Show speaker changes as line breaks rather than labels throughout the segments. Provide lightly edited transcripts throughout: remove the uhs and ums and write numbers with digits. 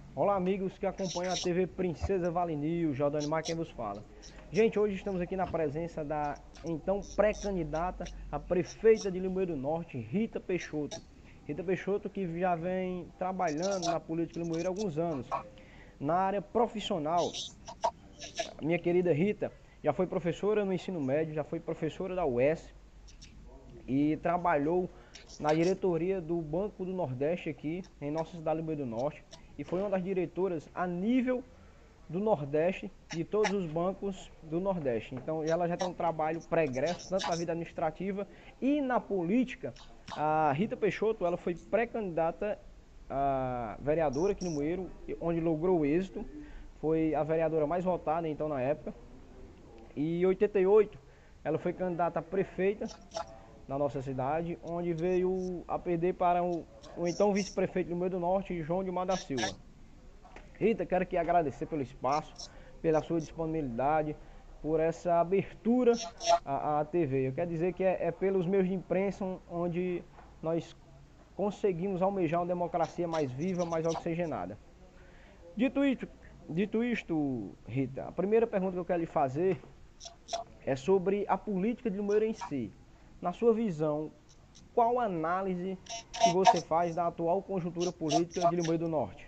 Olá, amigos que acompanham a TV Princesa Vale News, Jordani Mar quem vos fala. Gente, hoje estamos aqui na presença da então pré-candidata a prefeita de Limoeiro do Norte, Rita Peixoto. Rita Peixoto que já vem trabalhando na política de Limoeiro há alguns anos. Na área profissional, minha querida Rita já foi professora no ensino médio, já foi professora da UES e trabalhou na diretoria do Banco do Nordeste aqui em nossa cidade de Limoeiro do Norte e foi uma das diretoras a nível do Nordeste, de todos os bancos do Nordeste. Então ela já tem um trabalho pregresso, tanto na vida administrativa e na política. A Rita Peixoto, ela foi pré-candidata a vereadora aqui no Limoeiro, onde logrou êxito. Foi a vereadora mais votada então na época. E em 88 ela foi candidata a prefeita na nossa cidade, onde veio a perder para o então vice-prefeito do Limoeiro do Norte, João de Mar da Silva. Rita, quero aqui agradecer pelo espaço, pela sua disponibilidade, por essa abertura à TV. Eu quero dizer que é pelos meios de imprensa onde nós conseguimos almejar uma democracia mais viva, mais oxigenada. Dito isto, dito isto, Rita, a primeira pergunta que eu quero lhe fazer é sobre a política de Limoeiro em si. Na sua visão, qual análise que você faz da atual conjuntura política de Limoeiro do Norte?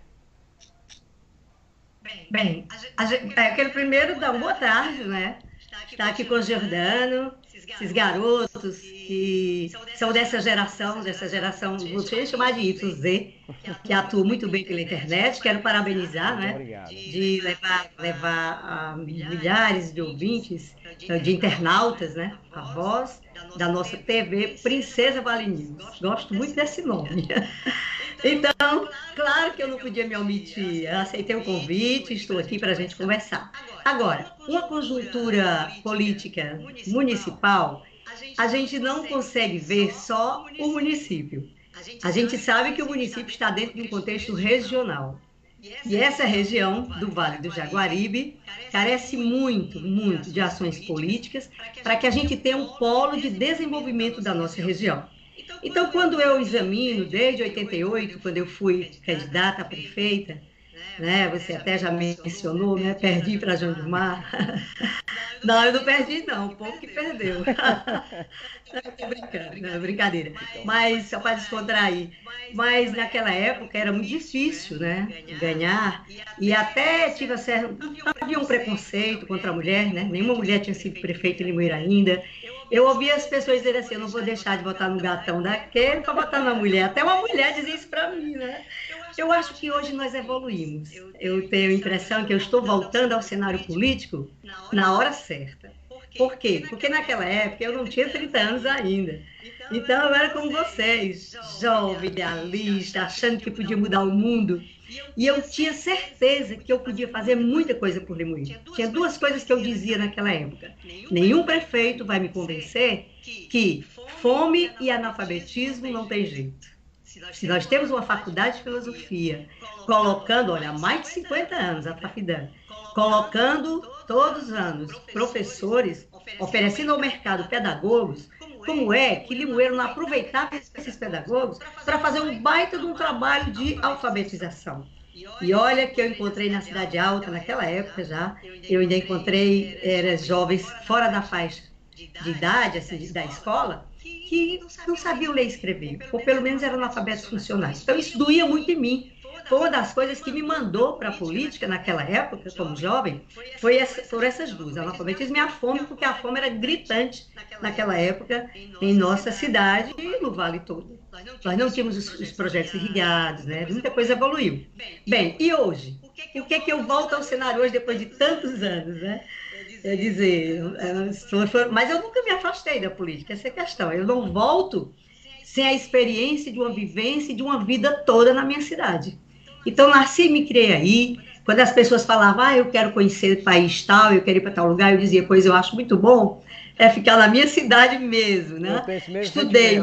Bem, aquele primeiro dá uma boa tarde, né? Está aqui com o Giordano, esses garotos que são dessa geração, vou chamar de Y, Z, que atua muito bem pela internet. Quero parabenizar, né? De levar a milhares de ouvintes, de internautas, né? A voz da nossa TV Princesa Vale News. Gosto muito desse nome. Então, claro que eu não podia me omitir. Eu aceitei o convite, estou aqui para a gente conversar. Agora, uma conjuntura política municipal, a gente não consegue ver só o município. A gente sabe que o município está dentro de um contexto regional. E essa região do Vale do Jaguaribe carece muito, muito de ações políticas para que a gente tenha um polo de desenvolvimento da nossa região. Então, quando eu examino, desde 88, quando eu fui candidata a prefeita, né, você até já mencionou, né, perdi para João de Mar. Não, eu não perdi, não, o povo que perdeu. Estou brincando, não, brincadeira. Mas, só para descontrair. Mas, naquela época, era muito difícil, né, ganhar. E até tive havia um preconceito contra a mulher, né? Nenhuma mulher tinha sido prefeita em Limoeiro ainda. Eu ouvia as pessoas dizerem assim, eu não vou deixar de votar no gatão daquele para votar na mulher. Até uma mulher dizia isso para mim, né? Eu acho que hoje nós evoluímos. Eu tenho a impressão que eu estou voltando ao cenário político na hora certa. Por quê? Porque naquela época eu não tinha 30 anos ainda. Então eu era como vocês, jovem, idealista, achando que podia mudar o mundo. E eu tinha certeza que eu podia fazer muita coisa por Limoeiro. Tinha duas coisas que eu dizia naquela época. Nenhum prefeito vai me convencer que fome e analfabetismo não tem jeito. Se nós temos uma faculdade de filosofia, colocando, olha, há mais de 50 anos, a Fafidan, colocando todos os anos professores, oferecendo ao mercado pedagogos, como é que Limoeiro não aproveitava esses pedagogos para fazer um baita de um trabalho de alfabetização? E olha que eu encontrei na Cidade Alta, naquela época já, eu ainda encontrei jovens fora da faixa de idade, assim, da escola, que não sabiam ler e escrever, ou pelo menos eram analfabetos funcionais. Então isso doía muito em mim. Foi uma das coisas que me mandou para a política naquela época, como jovem, foram essas duas, analfabetismo e a fome, porque a fome era gritante naquela época em nossa cidade e no Vale todo. Nós não tínhamos os projetos irrigados, né? Muita coisa evoluiu. Bem, e hoje? Por que eu volto ao cenário hoje depois de tantos anos, né? É dizer, mas eu nunca me afastei da política, essa é a questão. Eu não volto sem a experiência de uma vivência e de uma vida toda na minha cidade. Então, nasci e me criei aí. Quando as pessoas falavam, eu quero conhecer o país tal, eu quero ir para tal lugar, eu dizia, pois eu acho muito bom ficar na minha cidade mesmo, né? Estudei,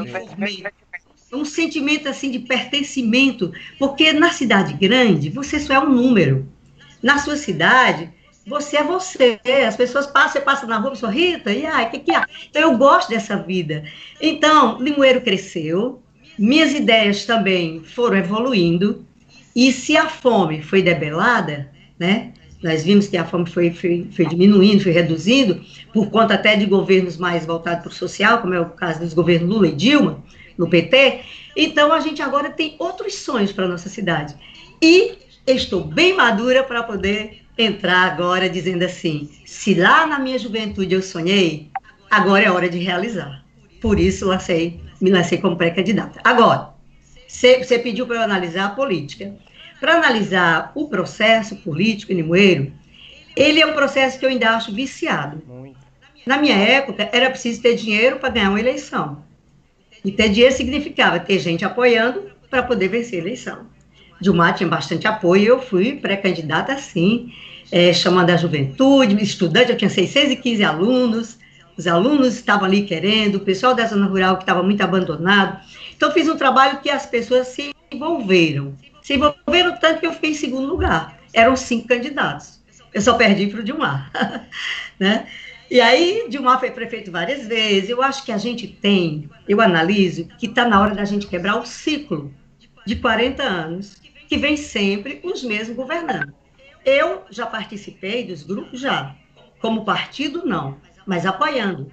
um sentimento assim de pertencimento, porque na cidade grande você só é um número. Na sua cidade você é você, as pessoas passam, você passa na rua, sou Rita, e o que há? Então eu gosto dessa vida. Então, Limoeiro cresceu, minhas ideias também foram evoluindo, E se a fome foi debelada, né? Nós vimos que a fome foi diminuindo, foi reduzindo, por conta até de governos mais voltados para o social, como é o caso dos governos Lula e Dilma, no PT. Então, a gente agora tem outros sonhos para a nossa cidade. E estou bem madura para poder entrar agora dizendo assim, se lá na minha juventude eu sonhei, agora é hora de realizar. Por isso, me lancei como pré-candidata. Agora, você pediu para eu analisar a política. Para analisar o processo político em Limoeiro, ele é um processo que eu ainda acho viciado. Na minha época, era preciso ter dinheiro para ganhar uma eleição. E ter dinheiro significava ter gente apoiando para poder vencer a eleição. Dilma tinha bastante apoio, eu fui pré-candidata assim, chamando a juventude, estudante, eu tinha 615 alunos, os alunos estavam ali querendo, o pessoal da zona rural que estava muito abandonado. Então, fiz um trabalho que as pessoas se envolveram tanto que eu fiquei em segundo lugar. Eram 5 candidatos. Eu só perdi para o Dilma. Né? E aí, Dilma foi prefeito várias vezes. Eu acho que a gente eu analiso, que está na hora da gente quebrar o ciclo de 40 anos, que vem sempre os mesmos governando. Eu já participei dos grupos, como partido, não, mas apoiando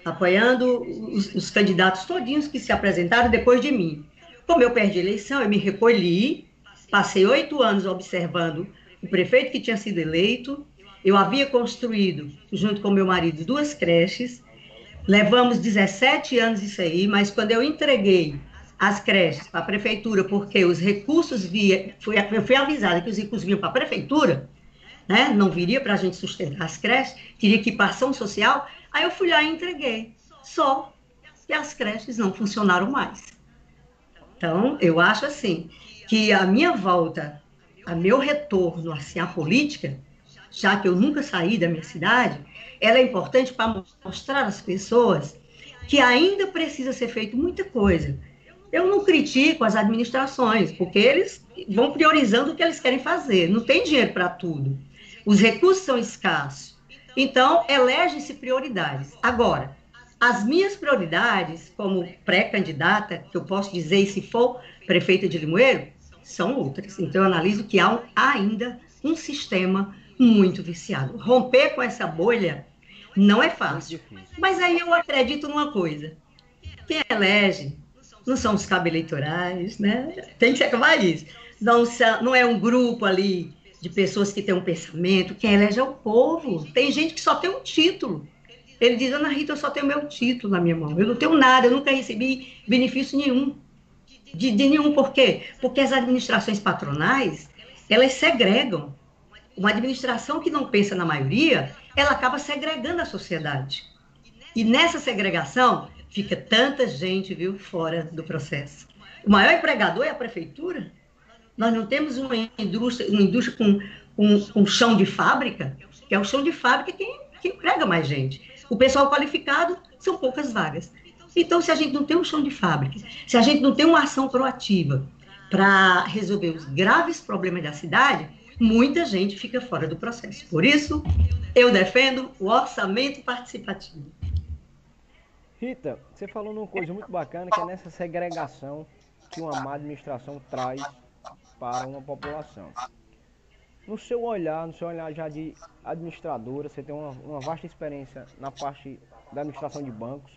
os candidatos todinhos que se apresentaram depois de mim. Como eu perdi a eleição, eu me recolhi, passei 8 anos observando o prefeito que tinha sido eleito. Eu havia construído, junto com meu marido, 2 creches. Levamos 17 anos isso aí, mas quando eu entreguei as creches para a prefeitura, porque os recursos eu fui avisada que os recursos vinham para a prefeitura, né? Não viria para a gente sustentar as creches, teria que ir para ação social. Aí eu fui lá e entreguei. Só que as creches não funcionaram mais. Então, eu acho assim, que a minha volta, a meu retorno assim, à política, já que eu nunca saí da minha cidade, ela é importante para mostrar às pessoas que ainda precisa ser feito muita coisa. Eu não critico as administrações, porque eles vão priorizando o que eles querem fazer. Não tem dinheiro para tudo. Os recursos são escassos. Então, elegem-se prioridades. Agora, as minhas prioridades, como pré-candidata, que eu posso dizer, se for prefeita de Limoeiro, são outras. Então, eu analiso que há ainda um sistema muito viciado. Romper com essa bolha não é fácil. Mas aí eu acredito numa coisa. Quem elege não são os cabos eleitorais, né? Tem que acabar isso. Não é um grupo ali de pessoas que têm um pensamento. Quem elege é o povo. Tem gente que só tem um título. Ele diz, Ana Rita, eu só tenho meu título na minha mão. Eu não tenho nada, eu nunca recebi benefício nenhum. De nenhum. Por quê? Porque as administrações patronais, elas segregam. Uma administração que não pensa na maioria, ela acaba segregando a sociedade. E nessa segregação, fica tanta gente, fora do processo. O maior empregador é a prefeitura. Nós não temos uma indústria com chão de fábrica, que é o chão de fábrica que emprega mais gente. O pessoal qualificado são poucas vagas. Então, se a gente não tem um chão de fábrica, se a gente não tem uma ação proativa para resolver os graves problemas da cidade, muita gente fica fora do processo. Por isso, eu defendo o orçamento participativo.
Rita, você falou numa coisa muito bacana, que é nessa segregação que uma má administração traz para uma população. No seu olhar já de administradora, você tem uma vasta experiência na parte da administração de bancos.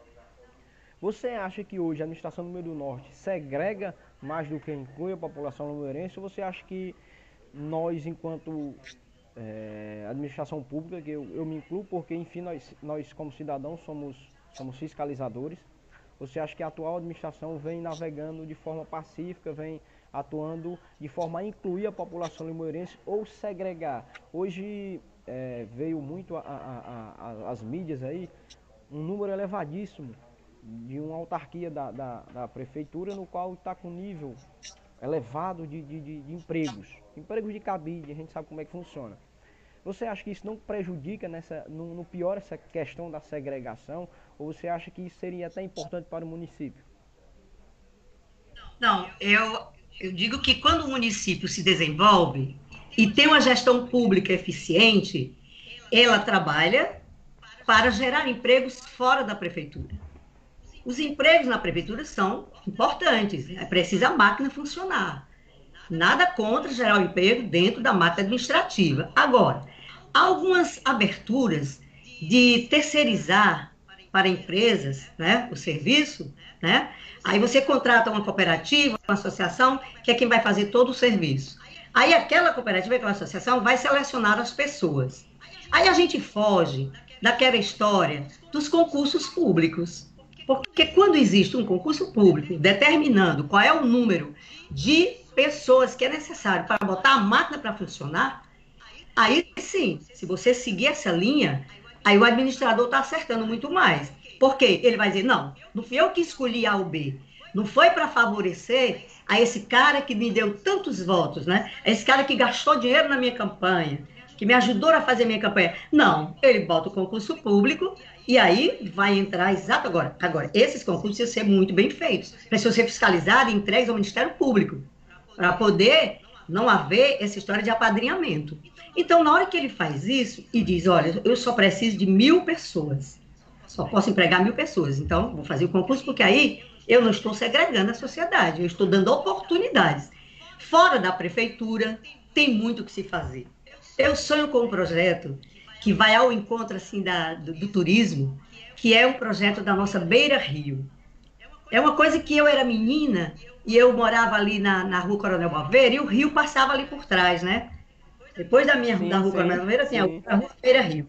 Você acha que hoje a administração do Limoeiro do Norte segrega mais do que inclui a população limourense? Ou você acha que nós, enquanto administração pública, que eu me incluo, porque enfim nós como cidadãos somos fiscalizadores, você acha que a atual administração vem navegando de forma pacífica, vem atuando de forma a incluir a população limoeirense ou segregar? Hoje veio muito as mídias aí, um número elevadíssimo de uma autarquia da prefeitura, no qual está com nível elevado de empregos de cabide. A gente sabe como é que funciona. Você acha que isso não prejudica, não piora essa questão da segregação? Ou você acha que isso seria até importante para o município?
Não, eu digo que quando o município se desenvolve e tem uma gestão pública eficiente, ela trabalha para gerar empregos fora da prefeitura. Os empregos na prefeitura são importantes, precisa a máquina funcionar. Nada contra gerar o emprego dentro da máquina administrativa. Agora, há algumas aberturas de terceirizar para empresas, né, o serviço, né? Aí você contrata uma cooperativa, uma associação, que é quem vai fazer todo o serviço. Aí aquela cooperativa, aquela associação vai selecionar as pessoas. Aí a gente foge daquela história dos concursos públicos. Porque quando existe um concurso público determinando qual é o número de pessoas que é necessário para botar a máquina para funcionar, aí sim, se você seguir essa linha, aí o administrador está acertando muito mais. Por quê? Ele vai dizer, não fui eu que escolhi A ou B. Não foi para favorecer a esse cara que me deu tantos votos, né? A esse cara que gastou dinheiro na minha campanha, que me ajudou a fazer minha campanha. Não, ele bota o concurso público e aí vai entrar exato agora. Agora, esses concursos precisam ser muito bem feitos, precisam ser fiscalizados e entregues ao Ministério Público, para poder não haver essa história de apadrinhamento. Então, na hora que ele faz isso e diz, olha, eu só preciso de 1.000 pessoas, só posso empregar 1.000 pessoas, então vou fazer o concurso, porque aí eu não estou segregando a sociedade, eu estou dando oportunidades. Fora da prefeitura, tem muito o que se fazer. Eu sonho com um projeto que vai ao encontro assim, do turismo, que é um projeto da nossa Beira Rio. É uma coisa que eu era menina e eu morava ali na rua Coronel Boaveiro e o rio passava ali por trás, né? Depois da rua Coronel Boaveiro, assim, a rua Beira Rio.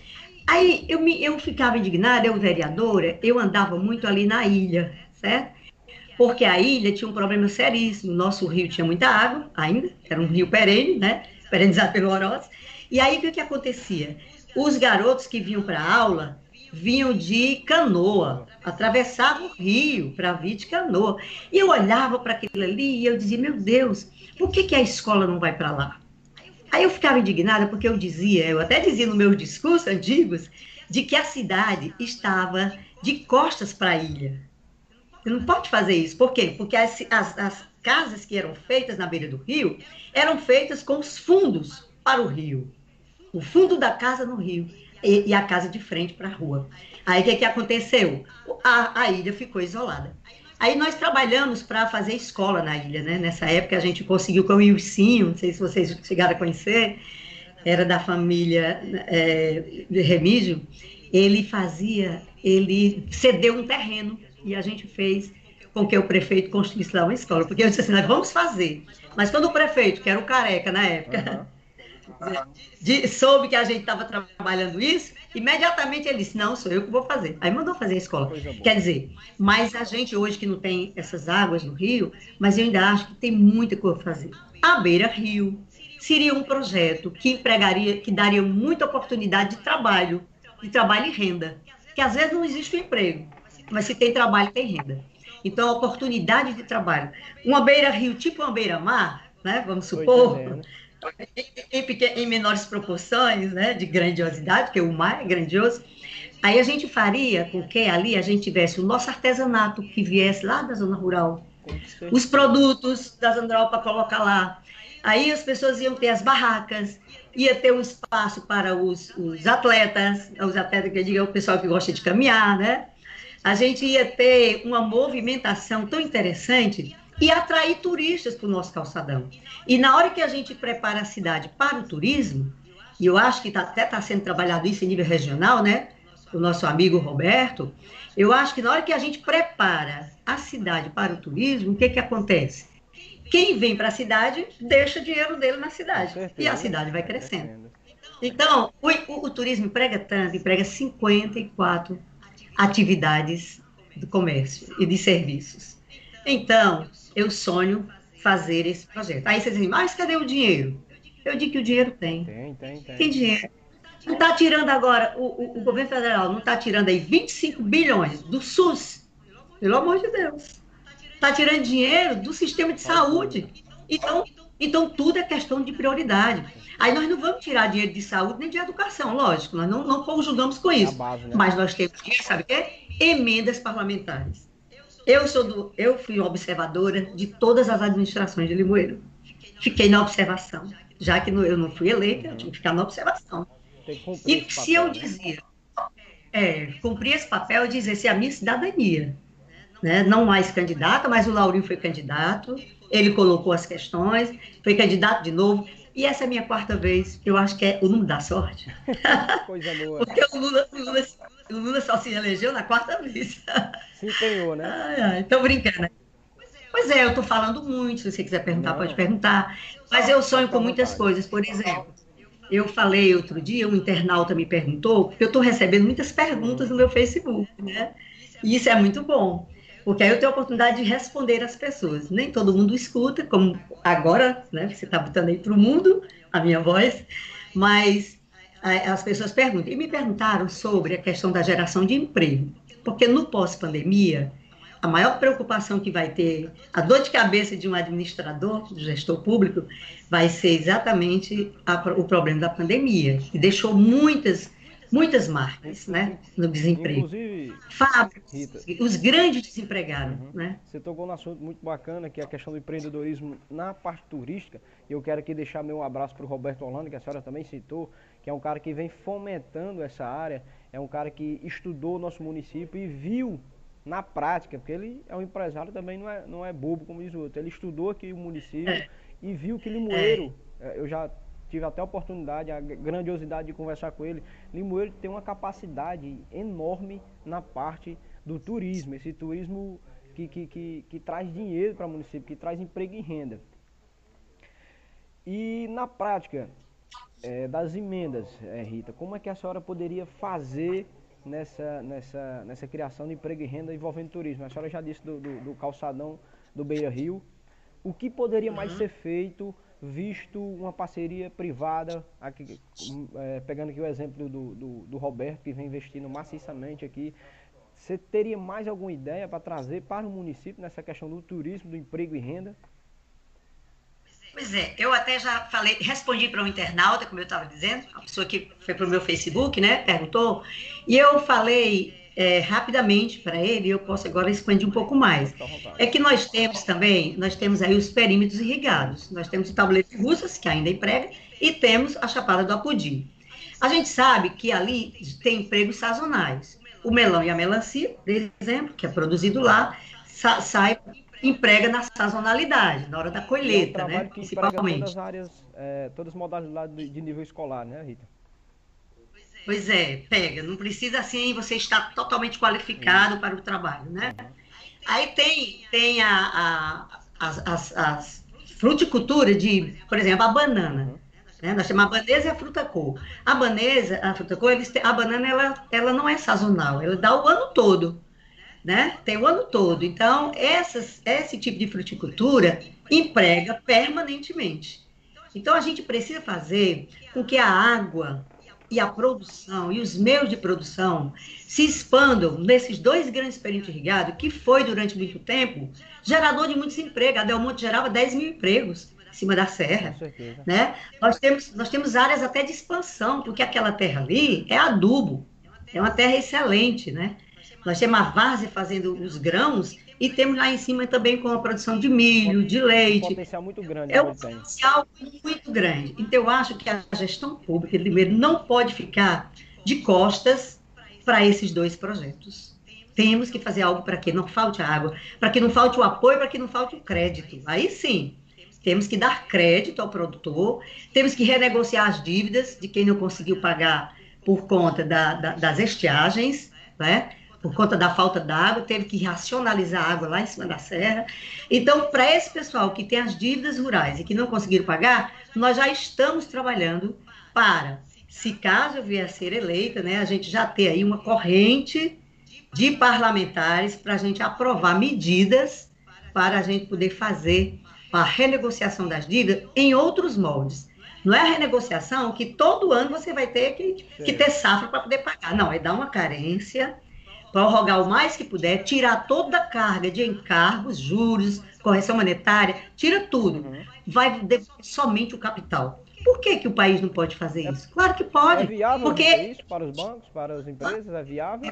Aí eu ficava indignada, eu vereadora, eu andava muito ali na ilha, certo? Porque a ilha tinha um problema seríssimo. Nosso rio tinha muita água ainda, era um rio perene, né? Perenizado pelo Oroz. E aí, o que acontecia? Os garotos que vinham para a aula vinham de canoa, atravessavam o rio para vir de canoa. E eu olhava para aquilo ali e eu dizia, meu Deus, por que a escola não vai para lá? Aí eu ficava indignada porque eu até dizia nos meus discursos antigos, de que a cidade estava de costas para a ilha. Você não pode fazer isso. Por quê? Porque as casas que eram feitas na beira do rio eram feitas com os fundos para o rio. O fundo da casa no rio e a casa de frente para a rua. Aí o que aconteceu? A ilha ficou isolada. Aí nós trabalhamos para fazer escola na ilha, né? Nessa época a gente conseguiu com o Ilcinho, não sei se vocês chegaram a conhecer, era da família de Remígio. Ele cedeu um terreno e a gente fez com que o prefeito construísse lá uma escola. Porque eu disse assim, nós vamos fazer. Mas quando o prefeito, que era o Careca na época, soube que a gente estava trabalhando isso, imediatamente ele disse, não, sou eu que vou fazer. Aí mandou fazer a escola. Quer dizer, mas a gente hoje que não tem essas águas no rio, mas eu ainda acho que tem muita coisa a fazer. A Beira Rio seria um projeto que daria muita oportunidade de trabalho e renda. Que às vezes não existe um emprego, mas se tem trabalho, tem renda. Então, a oportunidade de trabalho. Uma beira-rio, tipo uma beira-mar, né, vamos supor, em menores proporções, né, de grandiosidade, porque o mar é grandioso, aí a gente faria com que ali a gente tivesse o nosso artesanato que viesse lá da zona rural, os produtos da zona rural para colocar lá. Aí as pessoas iam ter as barracas, ia ter um espaço para os atletas que eu digo, é o pessoal que gosta de caminhar, né? A gente ia ter uma movimentação tão interessante e atrair turistas para o nosso calçadão. E na hora que a gente prepara a cidade para o turismo, e eu acho que até está sendo trabalhado isso em nível regional, né? O nosso amigo Roberto, eu acho que na hora que a gente prepara a cidade para o turismo, o que acontece? Quem vem para a cidade deixa dinheiro dele na cidade. E a cidade vai crescendo. Então, o turismo emprega tanto, emprega 54 atividades do comércio e de serviços. Então, eu sonho fazer esse projeto. Aí vocês dizem, mas cadê o dinheiro? Eu digo que o dinheiro tem. Tem dinheiro. Não está tirando agora, o governo federal não está tirando aí 25 bilhões do SUS. Pelo amor de Deus. Está tirando dinheiro do sistema de saúde. Então, tudo é questão de prioridade. Aí nós não vamos tirar dinheiro de saúde nem de educação, lógico, nós não conjugamos com isso. Base, né? Mas nós temos, sabe o quê? Emendas parlamentares. Eu fui observadora de todas as administrações de Limoeiro. Fiquei na observação. Já que eu não fui eleita, eu tinha que ficar na observação. E se eu dizia, cumprir esse papel, eu dizia, se a minha cidadania, né? Não mais candidata, mas o Laurinho foi candidato, ele colocou as questões, foi candidato de novo, e essa é a minha 4ª vez, eu acho que é o número da sorte.
Coisa boa.
Porque o Lula só se elegeu na 4ª vez.
Se empenhou, né?
Tô brincando. Pois é, eu tô falando muito, se você quiser perguntar,
Não.
pode perguntar, mas eu sonho com muitas coisas, por exemplo, eu falei outro dia, um internauta me perguntou, porque eu estou recebendo muitas perguntas no meu Facebook, né? E isso é muito bom, porque aí eu tenho a oportunidade de responder às pessoas. Nem todo mundo escuta, como agora, né? Você está botando aí para o mundo a minha voz, mas as pessoas perguntam. E me perguntaram sobre a questão da geração de emprego, porque no pós-pandemia, a maior preocupação que vai ter, a dor de cabeça de um administrador, de gestor público, vai ser exatamente o problema da pandemia, que deixou muitas marcas, né, no desemprego.
Inclusive,
fábricas,
Rita,
os grandes desempregados, né?
Você tocou num assunto muito bacana, que é a questão do empreendedorismo na parte turística. E eu quero aqui deixar meu abraço para o Roberto Orlando, que a senhora também citou, que é um cara que vem fomentando essa área, é um cara que estudou o nosso município e viu na prática, porque ele é um empresário também, não é bobo como diz o outro. Ele estudou aqui o município e viu que Limoeiro, eu já tive até a oportunidade, a grandiosidade de conversar com ele. Limoeiro tem uma capacidade enorme na parte do turismo, esse turismo que traz dinheiro para o município, que traz emprego e renda. E na prática das emendas, Rita, como é que a senhora poderia fazer nessa criação de emprego e renda envolvendo turismo? A senhora já disse do calçadão do Beira Rio. O que poderia mais ser feito, visto uma parceria privada, aqui, pegando aqui o exemplo do Roberto, que vem investindo maciçamente aqui. Você teria mais alguma ideia para trazer para o município nessa questão do turismo, do emprego e renda?
Pois é, eu até já falei, respondi para um internauta, como eu estava dizendo, uma pessoa que foi para o meu Facebook, né, perguntou, e eu falei rapidamente para ele, eu posso agora expandir um pouco mais. É que nós temos aí os perímetros irrigados, nós temos o Tabuleiro de Russas, que ainda emprega, e temos a Chapada do Apodi. A gente sabe que ali tem empregos sazonais. O melão e a melancia, por exemplo, que é produzido lá, sai, emprega na sazonalidade, na hora da colheita,
né? Que
principalmente.
Todas as áreas, todas as modalidades de nível escolar, né, Rita?
Pois é, pega. Não precisa, assim, você estar totalmente qualificado para o trabalho, né? Aí tem as fruticulturas de, por exemplo, a banana. Né? Nós temos a banesa e a fruta-cor. A fruta-cor, a banana, ela não é sazonal, ela dá o ano todo, né? Tem o ano todo. Então, esse tipo de fruticultura emprega permanentemente. Então, a gente precisa fazer com que a água e a produção e os meios de produção se expandam nesses 2 grandes perímetros irrigados, que foi, durante muito tempo, gerador de muitos empregos. A Delmonte gerava 10 mil empregos em cima da serra. Né? Nós temos áreas até de expansão, porque aquela terra ali é adubo, é uma terra excelente, né? Nós temos a várzea fazendo os grãos e temos lá em cima também com a produção de milho, de leite.
Um potencial muito grande.
É um potencial muito grande. Então, eu acho que a gestão pública de Limeira não pode ficar de costas para esses 2 projetos. Temos que fazer algo para que não falte água, para que não falte o apoio, para que não falte o crédito. Aí sim, temos que dar crédito ao produtor, temos que renegociar as dívidas de quem não conseguiu pagar por conta das estiagens, né? Por conta da falta d'água, teve que racionalizar a água lá em cima da serra. Então, para esse pessoal que tem as dívidas rurais e que não conseguiram pagar, nós já estamos trabalhando para, se caso eu vier a ser eleita, né, a gente já ter aí uma corrente de parlamentares para a gente aprovar medidas para a gente poder fazer a renegociação das dívidas em outros moldes. Não é a renegociação que todo ano você vai ter que ter safra para poder pagar. Não, é dar uma carência, prorrogar o mais que puder, tirar toda a carga de encargos, juros, correção monetária, tira tudo. Vai somente o capital. Por que o país não pode fazer isso? Claro que pode.
É viável
porque
isso para os bancos, para as empresas? É viável?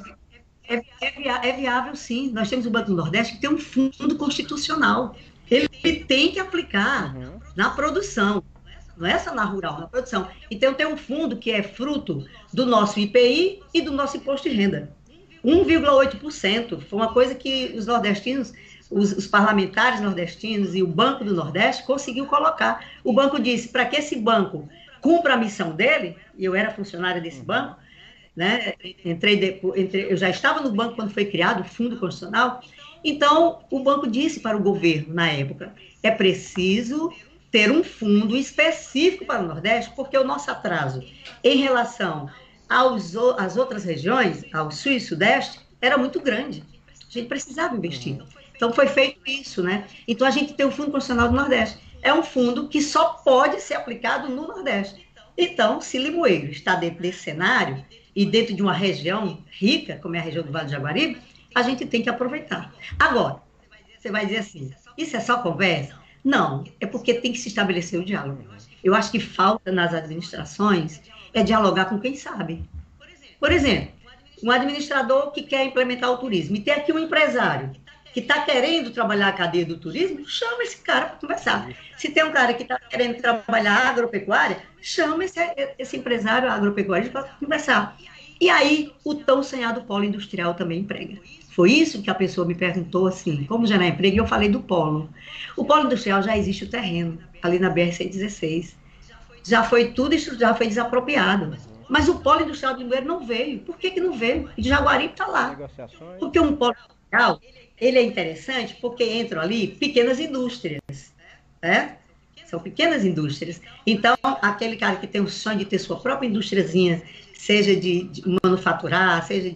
É viável, sim. Nós temos o Banco do Nordeste que tem um fundo constitucional. Ele tem que aplicar na produção. Não é só na rural, na produção. Então, tem um fundo que é fruto do nosso IPI e do nosso imposto de renda. 1,8%. Foi uma coisa que os nordestinos, os parlamentares nordestinos e o Banco do Nordeste conseguiu colocar. O banco disse, para que esse banco cumpra a missão dele, e eu era funcionária desse banco, né? Eu já estava no banco quando foi criado o Fundo Constitucional, então o banco disse para o governo, na época, é preciso ter um fundo específico para o Nordeste, porque o nosso atraso em relação às outras regiões, ao Sul e Sudeste, era muito grande. A gente precisava investir. Então foi feito isso, né? Então a gente tem o Fundo Constitucional do Nordeste. É um fundo que só pode ser aplicado no Nordeste. Então, se Limoeiro está dentro desse cenário e dentro de uma região rica, como é a região do Vale do Jaguaribe, a gente tem que aproveitar. Agora, você vai dizer assim, isso é só conversa? Não, é porque tem que se estabelecer o diálogo. Eu acho que falta nas administrações é dialogar com quem sabe. Por exemplo, um administrador que quer implementar o turismo, e tem aqui um empresário que está querendo trabalhar a cadeia do turismo, chama esse cara para conversar. Se tem um cara que está querendo trabalhar a agropecuária, chama esse empresário agropecuário para conversar. E aí, o tão sonhado polo industrial também emprega. Foi isso que a pessoa me perguntou, assim, como gerar emprego, e eu falei do polo. O polo industrial já existe o terreno, ali na BR-116. Já foi tudo, já foi desapropriado. Mas o polo industrial de Limoeiro não veio. Por que não veio? De Jaguaribe está lá. Porque um polo industrial, ele é interessante porque entram ali pequenas indústrias, né? São pequenas indústrias. Então, aquele cara que tem o sonho de ter sua própria indústriazinha, seja de manufaturar, seja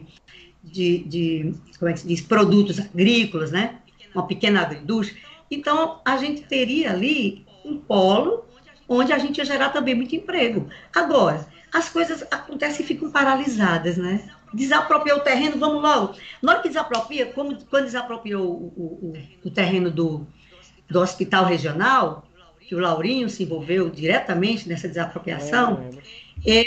como é que se diz, produtos agrícolas, né? Uma pequena agroindústria. Então, a gente teria ali um polo onde a gente ia gerar também muito emprego. Agora, as coisas acontecem e ficam paralisadas, né? Desapropriou o terreno, vamos logo. Na hora que desapropria, quando desapropriou o terreno do hospital regional, que o Laurinho se envolveu diretamente nessa desapropriação, ele,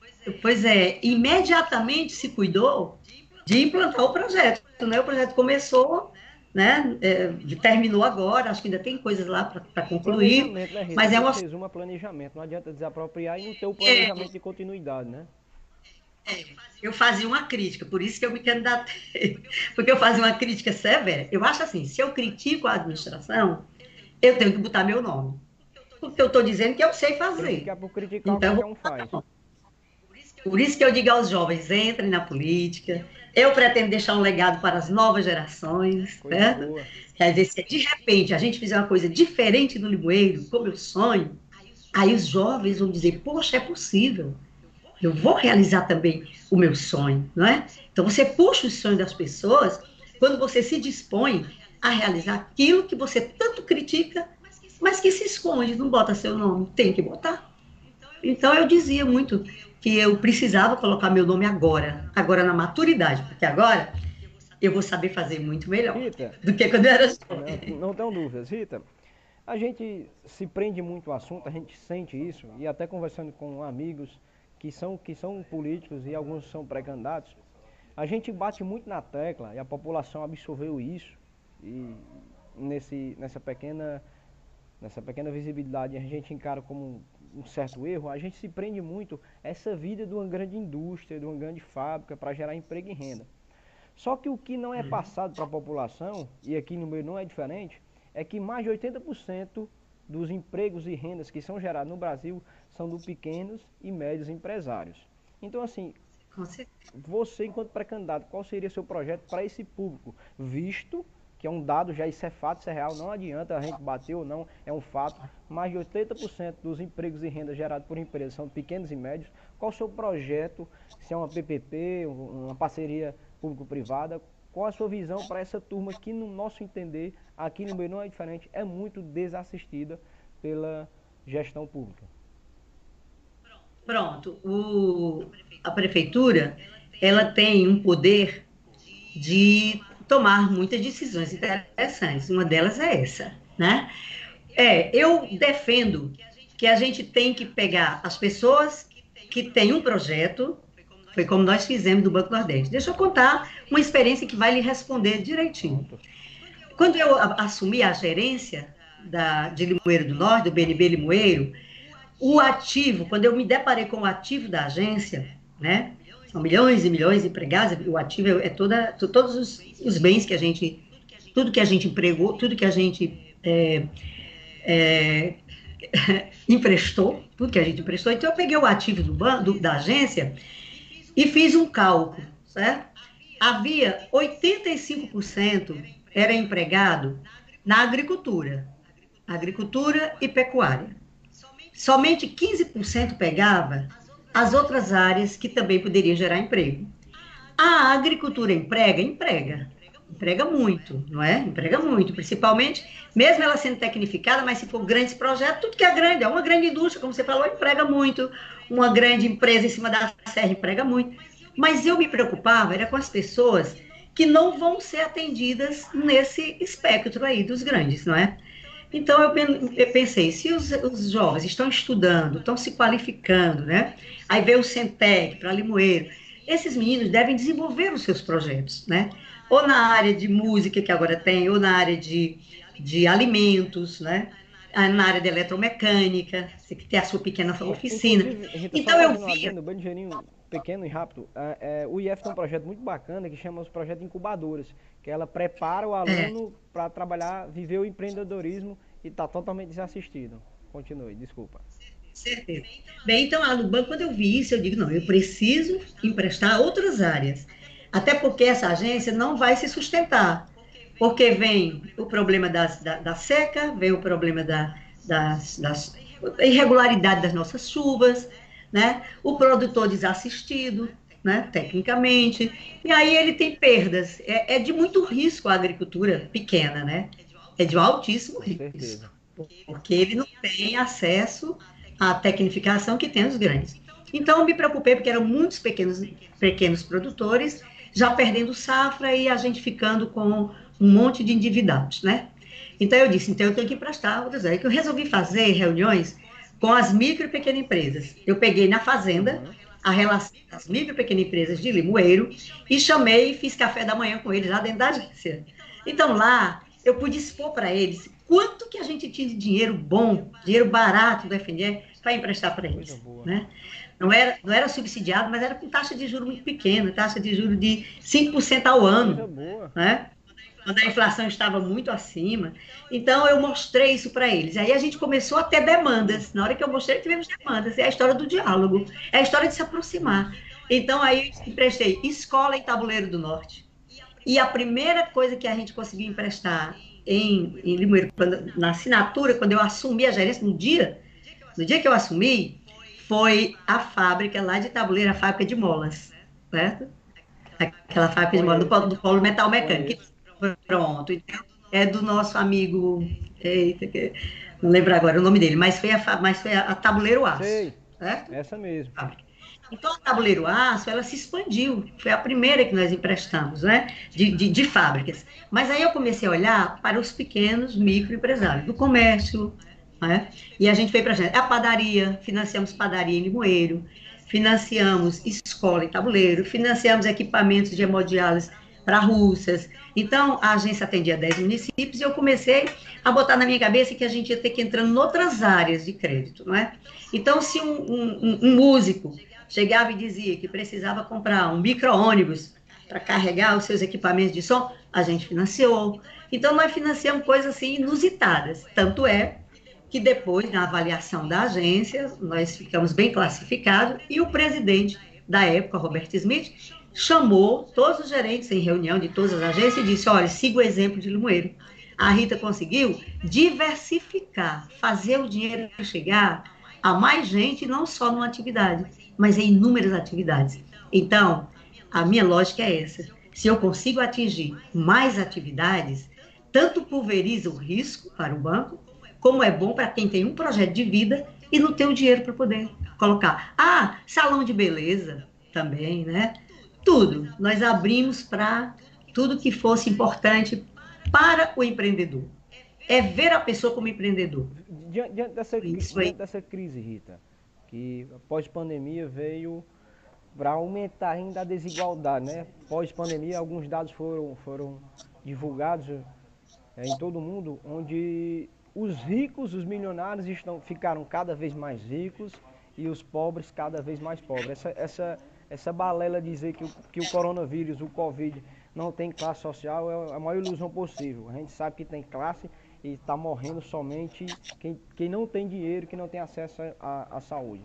imediatamente se cuidou de implantar o projeto, né? O projeto começou, né? Terminou agora, acho que ainda tem coisas lá para concluir,
né,
mas é uma...
Resuma planejamento, não adianta desapropriar e não ter o planejamento de continuidade, né?
Eu fazia uma crítica, por isso que eu me candidatei, porque eu fazia uma crítica severa. Eu acho assim, se eu critico a administração, eu tenho que botar meu nome, porque eu estou dizendo que eu sei fazer.
Então, não faz.
Por isso que eu digo aos jovens, entrem na política, eu pretendo deixar um legado para as novas gerações, certo? Quer dizer, se de repente a gente fizer uma coisa diferente no Limoeiro, como eu sonho, aí os jovens vão dizer, poxa, é possível. Eu vou realizar também o meu sonho, não é? Então, você puxa o sonho das pessoas quando você se dispõe a realizar aquilo que você tanto critica, mas que se esconde, não bota seu nome. Tem que botar. Então, eu dizia muito que eu precisava colocar meu nome agora na maturidade, porque agora eu vou saber fazer muito melhor, Rita, do que quando eu era jovem.
Não tenho dúvidas, Rita. A gente se prende muito ao assunto, a gente sente isso, e até conversando com amigos que são políticos e alguns são pré-candidatos, a gente bate muito na tecla, e a população absorveu isso, e nessa pequena visibilidade a gente encara como um certo erro, a gente se prende muito a essa vida de uma grande indústria, de uma grande fábrica para gerar emprego e renda. Só que o que não é passado para a população, e aqui no meio não é diferente, é que mais de 80% dos empregos e rendas que são gerados no Brasil são dos pequenos e médios empresários. Então, assim, você, enquanto pré-candidato, qual seria seu projeto para esse público? Visto que é um dado, já isso é fato, isso é real, não adianta a gente bater ou não, é um fato. Mais de 80% dos empregos e rendas gerados por empresas são pequenos e médios. Qual o seu projeto, se é uma PPP, uma parceria público-privada? Qual a sua visão para essa turma que, no nosso entender, aqui no meio não é diferente, é muito desassistida pela gestão pública?
Pronto. A prefeitura, ela tem um poder de tomar muitas decisões interessantes. Uma delas é essa, né? Eu defendo que a gente tem que pegar as pessoas que têm um projeto. Foi como nós fizemos do Banco Nordeste. Deixa eu contar uma experiência que vai lhe responder direitinho. Quando eu assumi a gerência de Limoeiro do Norte, do BNB Limoeiro, o ativo, quando eu me deparei com o ativo da agência, né? São milhões e milhões de empregados, o ativo é todos os bens que a gente, tudo que a gente empregou, tudo que a gente é, emprestou, tudo que a gente emprestou. Então, eu peguei o ativo do banco, da agência e fiz um cálculo, certo? Havia 85% era empregado na agricultura e pecuária. Somente 15% pegava as outras áreas que também poderiam gerar emprego. A agricultura emprega muito, não é? Emprega muito, principalmente, mesmo ela sendo tecnificada, mas se for grandes projetos, tudo que é grande, é uma grande indústria, como você falou, emprega muito, uma grande empresa em cima da serra emprega muito. Mas eu me preocupava, era com as pessoas que não vão ser atendidas nesse espectro aí dos grandes, não é? Então, eu pensei, se os jovens estão estudando, estão se qualificando, né? Aí veio o Centec para Limoeiro, esses meninos devem desenvolver os seus projetos, né? Ou na área de música, que agora tem, ou na área de alimentos, né? Na área de eletromecânica, você que tem a sua pequena oficina.
Inclusive, Rita, só
Então, eu
fazendo um
via...
adendo, bem ligeirinho, pequeno e rápido, o IF tem um projeto muito bacana que chama os projetos incubadoras, que ela prepara o
É,
aluno para trabalhar, viver o empreendedorismo e está totalmente desassistido. Continue, desculpa.
certeza. Bem, então, lá no banco, quando eu vi isso, eu digo, não, eu preciso emprestar a outras áreas. Até porque essa agência não vai se sustentar. Porque vem o problema da seca, vem o problema das irregularidade das nossas chuvas, né? O produtor desassistido, né? Tecnicamente, e aí ele tem perdas. É de muito risco a agricultura pequena, né? É de altíssimo
Com certeza.
risco, porque ele não tem acesso à tecnificação que tem os grandes. Então, eu me preocupei, porque eram muitos pequenos produtores, já perdendo safra e a gente ficando com um monte de endividados, né? Então, eu disse, então eu tenho que emprestar outras áreas. Que eu resolvi fazer reuniões com as micro e pequenas empresas. Eu peguei na fazenda
Uhum.
a relação das micro e pequenas empresas de Limoeiro e chamei e fiz café da manhã com eles lá dentro da agência. Então, lá, eu pude expor para eles quanto que a gente tinha de dinheiro bom, dinheiro barato do FNDE para emprestar para
Coisa
eles,
boa.
né? Não era subsidiado, mas era com taxa de juros muito pequena, taxa de juros de 5% ao
Coisa
ano,
boa.
né? Quando a inflação estava muito acima. Então, eu mostrei isso para eles. Aí a gente começou a ter demandas. Na hora que eu mostrei, tivemos demandas. É a história do diálogo, é a história de se aproximar.
Isso.
Então, aí eu emprestei escola em Tabuleiro do Norte. E a primeira coisa que a gente conseguiu emprestar em Limoeiro, na assinatura, quando eu assumi a gerência, no dia que eu assumi, foi a fábrica lá de Tabuleiro, a fábrica de molas, certo? Aquela fábrica de molas do
Conheço,
polo metal mecânico.
conheço.
Pronto, então, é do nosso amigo, eita, não lembro agora o nome dele, mas foi a Tabuleiro Aço,
Sei,
certo?
essa mesmo.
Então, a Tabuleiro Aço, ela se expandiu, foi a primeira que nós emprestamos, né, de fábricas. Mas aí eu comecei a olhar para os pequenos microempresários, do comércio, né, e a gente veio para a padaria, financiamos padaria em Limoeiro, financiamos escola em Tabuleiro, financiamos equipamentos de hemodiálise para russas. Então, a agência atendia 10 municípios e eu comecei a botar na minha cabeça que a gente ia ter que entrar em outras áreas de crédito, não é? Então, se um músico chegava e dizia que precisava comprar um micro-ônibus para carregar os seus equipamentos de som, a gente financiou. Então, nós financiamos coisas assim inusitadas. Tanto é que depois, na avaliação da agência, nós ficamos bem classificados e o presidente da época, Robert Smith, chamou todos os gerentes em reunião de todas as agências e disse, olha, siga o exemplo de Limoeiro. A Rita conseguiu diversificar, fazer o dinheiro chegar a mais gente, não só numa atividade, mas em inúmeras atividades. Então, a minha lógica é essa. Se eu consigo atingir mais atividades, tanto pulveriza o risco para o banco, como é bom para quem tem um projeto de vida e não tem o dinheiro para poder colocar. Ah, salão de beleza também, né? Tudo. Nós abrimos para tudo que fosse importante para o empreendedor. É ver a pessoa como empreendedor.
Diante dessa,
Isso
diante
aí.
dessa crise, Rita, que pós-pandemia veio para aumentar ainda a desigualdade, né? Pós-pandemia, alguns dados foram divulgados em todo o mundo, onde os ricos, os milionários ficaram cada vez mais ricos e os pobres cada vez mais pobres. essa balela dizer que o coronavírus, o Covid, não tem classe social é a maior ilusão possível. A gente sabe que tem classe e está morrendo somente quem não tem dinheiro, que não tem acesso à saúde.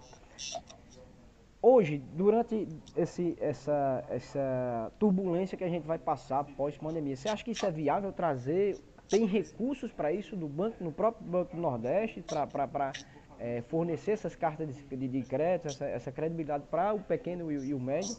Hoje, durante essa turbulência que a gente vai passar pós-pandemia, você acha que isso é viável trazer? Tem recursos para isso no próprio Banco do Nordeste para fornecer essas cartas de crédito, essa credibilidade para o pequeno e o médio?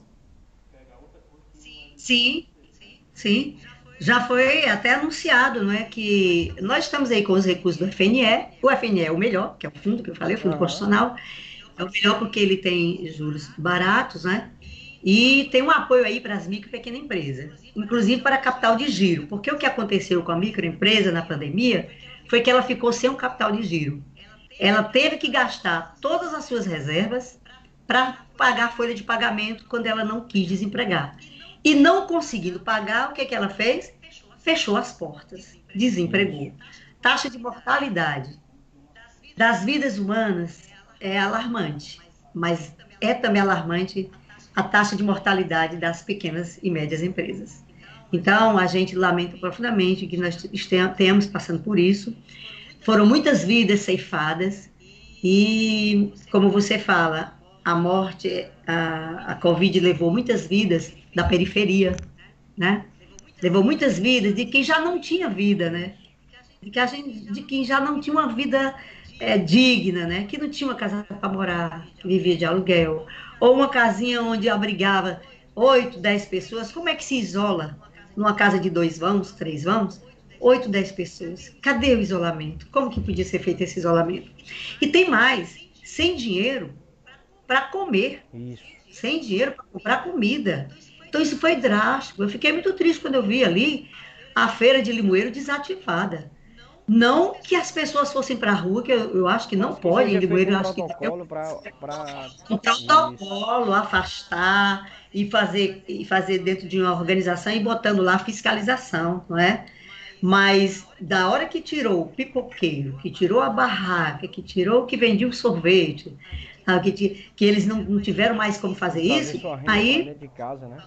Sim, sim. Já foi até anunciado, não é, que nós estamos aí com os recursos do FNE. O FNE é o melhor, que é o fundo que eu falei, o Fundo Constitucional. É o melhor porque ele tem juros baratos, né? E tem um apoio aí para as micro e pequenas empresas, inclusive para capital de giro. Porque o que aconteceu com a microempresa na pandemia foi que ela ficou sem um capital de giro. Ela teve que gastar todas as suas reservas para pagar a folha de pagamento quando ela não quis desempregar. E não conseguindo pagar, o que, que ela fez? Fechou as portas, desempregou. Taxa de mortalidade das vidas humanas é alarmante, mas é também alarmante a taxa de mortalidade das pequenas e médias empresas. Então, a gente lamenta profundamente que nós tenhamos passando por isso. Foram muitas vidas ceifadas e, como você fala, a morte, a Covid levou muitas vidas da periferia, né? Levou muitas vidas de quem já não tinha vida, né? De quem já não tinha uma vida digna, né? Que não tinha uma casa para morar, que vivia de aluguel, ou uma casinha onde abrigava 8, 10 pessoas. Como é que se isola numa casa de 2 vãos, 3 vãos? 8, 10 pessoas. Cadê o isolamento? Como que podia ser feito esse isolamento? E tem mais, sem dinheiro para comer, sem dinheiro para comprar comida. Então isso foi drástico. Eu fiquei muito triste quando eu vi ali a feira de Limoeiro desativada. Não que as pessoas fossem para a rua, que eu acho que não pode, em Limoeiro, eu acho que um protocolo, afastar e fazer dentro de uma organização e botando lá fiscalização, não é? Mas da hora que tirou o pipoqueiro, que tirou a barraca, que tirou o que vendia o sorvete, que eles não tiveram mais como fazer isso, aí
de casa, né?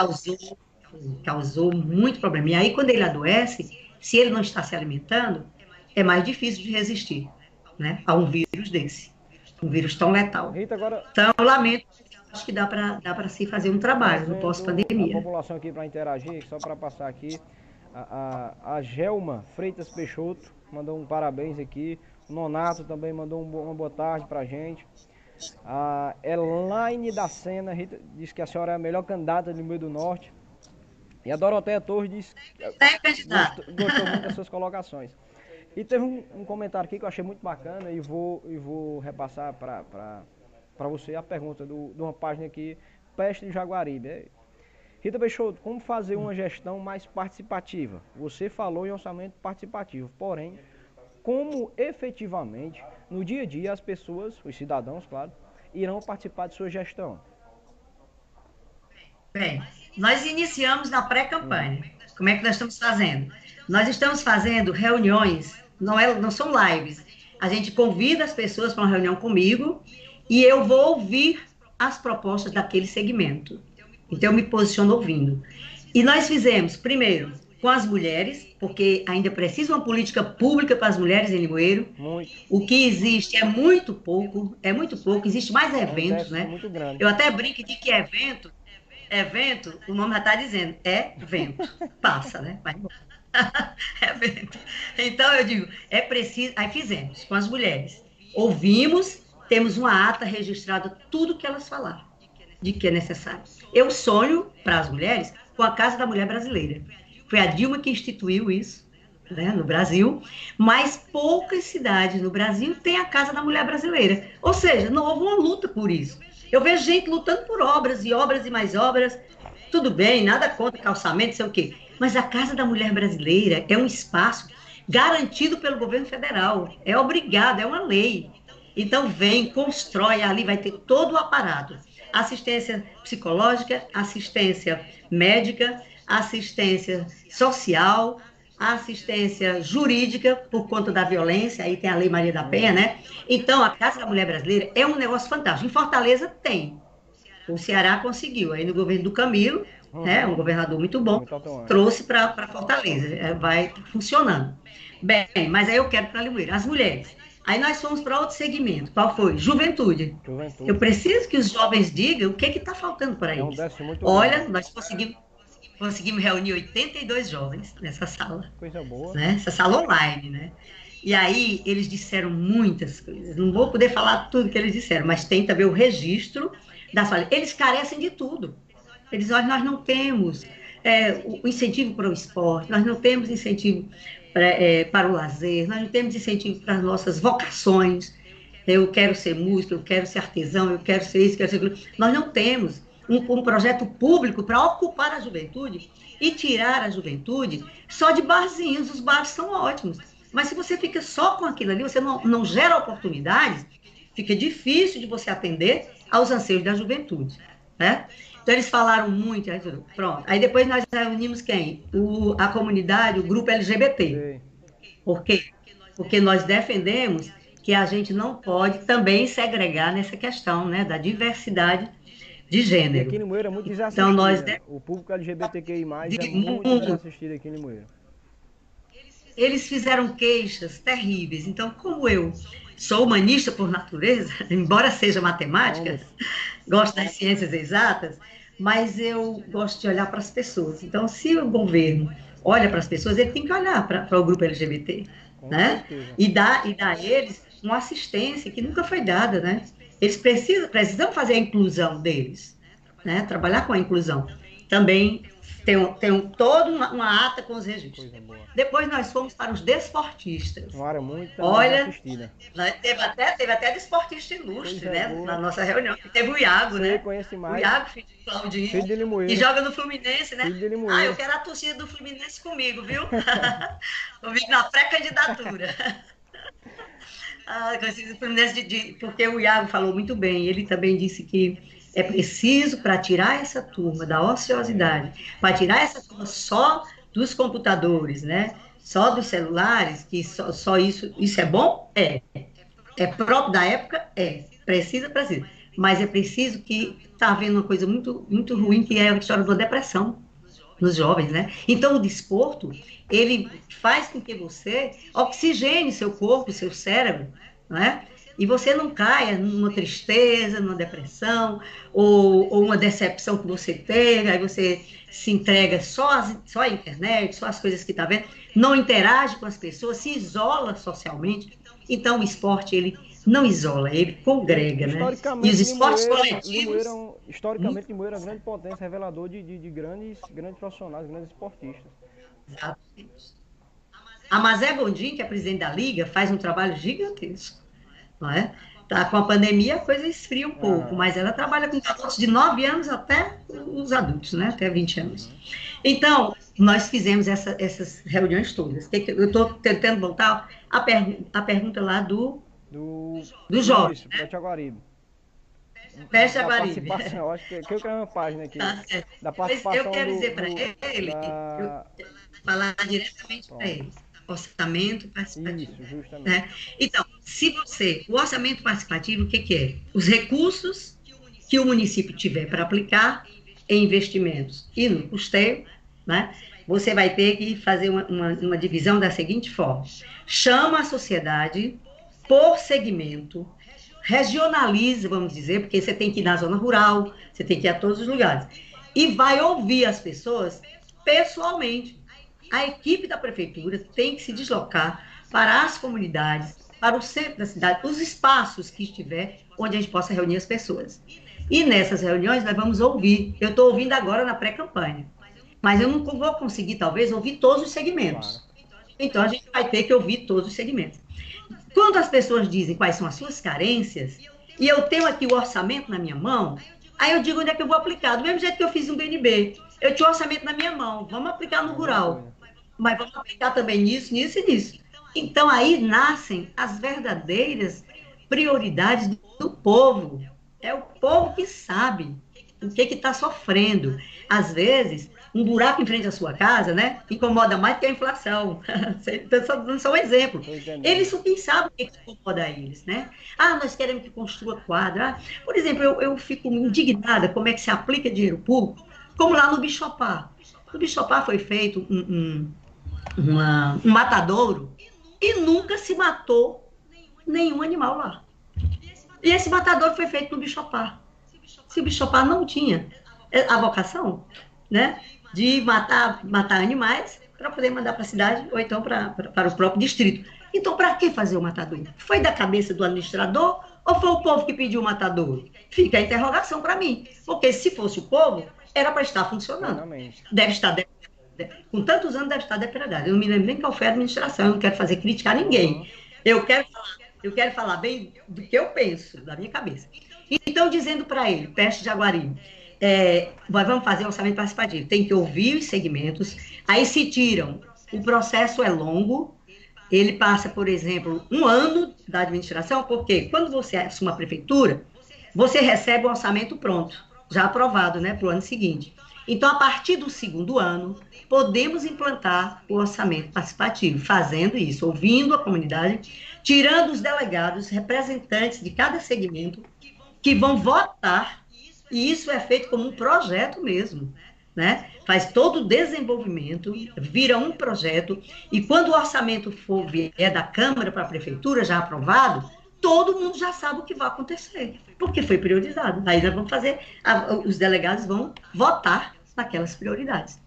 causou muito problema. E aí, quando ele adoece, se ele não está se alimentando, é mais difícil de resistir, né, a um vírus desse, um vírus tão letal.
Rita, agora...
Então, eu lamento, acho que dá para se fazer um trabalho no pós-pandemia.
A população aqui para interagir, só para passar aqui, a Gelma Freitas Peixoto mandou um parabéns aqui, o Nonato também mandou uma boa tarde para a gente. A Elaine da Sena diz que a senhora é a melhor candidata do Rio do Norte. E a Doroteia Torres diz que gostou muito das suas colocações. E teve um comentário aqui que eu achei muito bacana e vou repassar para você a pergunta de uma página aqui, Peste de Jaguaribe. Rita Peixoto, como fazer uma gestão mais participativa? Você falou em orçamento participativo, porém, como efetivamente, no dia a dia, as pessoas, os cidadãos, claro, irão participar de sua gestão?
Bem, nós iniciamos na pré-campanha. Como é que nós estamos fazendo? Nós estamos fazendo reuniões, não são lives. A gente convida as pessoas para uma reunião comigo e eu vou ouvir as propostas daquele segmento. Então, eu me posiciono ouvindo. E nós fizemos, primeiro, com as mulheres, porque ainda precisa uma política pública para as mulheres em Limoeiro. O que existe é muito pouco, existe mais eventos, né? Eu até brinco de que evento, o nome já está dizendo, vento, passa, né? Evento. Então, eu digo, é preciso, aí fizemos com as mulheres. Ouvimos, temos uma ata registrada, tudo que elas falaram, de que é necessário. Eu sonho para as mulheres com a Casa da Mulher Brasileira. Foi a Dilma que instituiu isso, né, no Brasil, mas poucas cidades no Brasil têm a Casa da Mulher Brasileira. Ou seja, não houve uma luta por isso. Eu vejo gente lutando por obras e mais obras. Tudo bem, nada contra calçamento, sei o quê. Mas a Casa da Mulher Brasileira é um espaço garantido pelo governo federal. É obrigado, é uma lei. Então vem, constrói, ali vai ter todo o aparato. Assistência psicológica, assistência médica, assistência social, assistência jurídica por conta da violência, aí tem a Lei Maria da Penha, né? Então, a Casa da Mulher Brasileira é um negócio fantástico. Em Fortaleza tem. O Ceará conseguiu, aí no governo do Camilo, né, um governador muito bom,
Muito atuante.
trouxe para Fortaleza, vai funcionando. Bem, mas aí eu quero para Limoeiro, as mulheres. Aí nós fomos para outro segmento, qual foi? Juventude. Eu
Juventude.
preciso que os jovens digam o que está faltando para
É um
eles.
déficit muito
Olha,
grande.
nós conseguimos reunir 82 jovens nessa sala,
Coisa boa.
né? Essa sala online, né? E aí eles disseram muitas coisas. Não vou poder falar tudo que eles disseram, mas tem também o registro da sala. Eles carecem de tudo. Eles dizem, nós não temos o incentivo para o esporte, nós não temos incentivo para o lazer, nós não temos incentivo para as nossas vocações. Eu quero ser músico, eu quero ser artesão, eu quero ser isso, quero ser aquilo. Nós não temos um projeto público para ocupar a juventude e tirar a juventude só de barzinhos. Os bares são ótimos, mas se você fica só com aquilo ali, você não gera oportunidades, fica difícil de você atender aos anseios da juventude, né? Então, eles falaram muito, aí, pronto. Aí depois nós reunimos quem? A comunidade, o grupo LGBT.
Sei.
Por quê? Porque nós defendemos que a gente não pode também segregar nessa questão, né, da diversidade de
E aqui
gênero.
em Limoeiro é muito
Então,
desassistido, né? O público LGBTQI+, é muito desassistido aqui em Limoeiro.
Eles fizeram queixas terríveis. Então, como eu sou humanista por natureza, embora seja matemática, gosto das ciências exatas, mas eu gosto de olhar para as pessoas. Então, se o governo olha para as pessoas, ele tem que olhar para o grupo LGBT,
Com
né?
certeza.
E dar a eles uma assistência que nunca foi dada, né? Eles precisam fazer a inclusão deles, né? Trabalhar com a inclusão. Também tem toda uma ata com os registros.
Coisa boa.
Depois nós fomos para os desportistas.
Uma área muito
Olha,
desassistida.
teve até desportista ilustre,
Coisa
né?
boa.
Na nossa reunião. Teve o Iago,
Você
né?
conhece
O
mais.
Iago, filho de Claudinho,
Filho de Limoeiro.
que joga no Fluminense, né?
Filho de Limoeiro.
Eu quero a torcida do Fluminense comigo, viu? Comigo na pré-candidatura. Do Fluminense porque o Iago falou muito bem. Ele também disse que é preciso, para tirar essa turma da ociosidade, para tirar essa turma só dos computadores, né? Só dos celulares, que só isso é bom? É. É próprio da época? É. Precisa. Mas é preciso que está havendo uma coisa muito, muito ruim, que é a história da depressão nos jovens, né? Então, o desporto, ele faz com que você oxigene seu corpo, seu cérebro, né? E você não caia numa tristeza, numa depressão, ou uma decepção que você teve, aí você se entrega só à internet, só às coisas que está vendo, não interage com as pessoas, se isola socialmente. Então, o esporte, ele não isola, ele congrega, né? E os esportes coletivos...
Historicamente, Limoeiro é uma grande potência, revelador de grandes profissionais, grandes esportistas.
Exatamente. A Mazé Gondim, que é presidente da Liga, faz um trabalho gigantesco, não é? Tá, com a pandemia a coisa esfria um pouco, mas ela trabalha com garotos de 9 anos até os adultos, né? Até 20 anos. Então, nós fizemos essas reuniões todas. Eu estou tentando voltar à pergunta lá do jovem.
Isso, né? Jaguaribe.
Peste Jaguaribe.
Eu acho que eu quero uma página aqui. Da participação
eu quero dizer para ele, falar diretamente para ele. Orçamento participativo.
Isso, justamente.
Né? Então, o orçamento participativo, o que é? Os recursos que o município tiver para aplicar em investimentos e no custeio, né? Você vai ter que fazer uma divisão da seguinte forma: chama a sociedade por segmento, regionaliza, vamos dizer, porque você tem que ir na zona rural, você tem que ir a todos os lugares, e vai ouvir as pessoas pessoalmente. A equipe da prefeitura tem que se deslocar para as comunidades, para o centro da cidade, os espaços que estiver, onde a gente possa reunir as pessoas. E nessas reuniões nós vamos ouvir. Eu estou ouvindo agora na pré-campanha, mas eu não vou conseguir, talvez, ouvir todos os segmentos. Então, a gente vai ter que ouvir todos os segmentos. Quando as pessoas dizem quais são as suas carências, e eu tenho aqui o orçamento na minha mão, aí eu digo onde é que eu vou aplicar. Do mesmo jeito que eu fiz um BNB, eu tinha o orçamento na minha mão, vamos aplicar no rural, mas vamos aplicar também nisso, nisso e nisso. Então, aí nascem as verdadeiras prioridades do povo. É o povo que sabe o que está sofrendo. Às vezes, um buraco em frente à sua casa, né? Incomoda mais que a inflação. Então, só um exemplo. Eles são quem sabe o que incomoda eles, né? Ah, nós queremos que construa quadra. Por exemplo, eu fico indignada como é que se aplica dinheiro público, como lá no Bichopar. No Bichopar foi feito um matadouro e nunca se matou nenhum animal lá. E esse matadouro foi feito no Bichopar. Se o Bichopar não tinha a vocação, né, de matar animais para poder mandar para a cidade ou então para o próprio distrito. Então, para que fazer o matadouro? Foi da cabeça do administrador ou foi o povo que pediu o matadouro? Fica a interrogação para mim. Porque se fosse o povo, era para estar funcionando. Deve estar, com tantos anos, deve estar depredado. Eu não me lembro nem qual foi a administração, eu não quero fazer crítica a ninguém. Eu quero falar bem do que eu penso, da minha cabeça. Então, dizendo para ele, Peste Jaguari, vamos fazer orçamento participativo, tem que ouvir os segmentos, aí se tiram, o processo é longo, ele passa, por exemplo, 1 ano da administração, porque quando você assume a prefeitura, você recebe o orçamento pronto, já aprovado, né, para o ano seguinte. Então, a partir do 2º ano, podemos implantar o orçamento participativo, fazendo isso, ouvindo a comunidade, tirando os delegados, representantes de cada segmento, que vão votar, e isso é feito como um projeto mesmo, né? Faz todo o desenvolvimento, vira um projeto, e quando o orçamento for vier da Câmara para a Prefeitura, já aprovado, todo mundo já sabe o que vai acontecer, porque foi priorizado. Aí nós vamos fazer, os delegados vão votar naquelas prioridades.